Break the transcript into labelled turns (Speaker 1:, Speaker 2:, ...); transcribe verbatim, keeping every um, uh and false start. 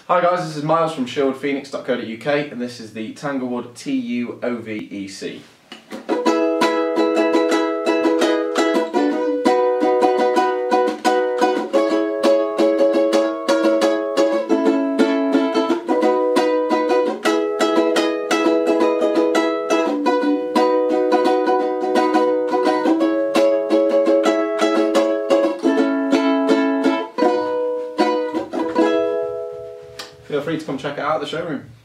Speaker 1: Hi guys, this is Miles from shield phoenix dot co dot U K and this is the Tanglewood T U O V E C. Feel free to come check it out at the showroom.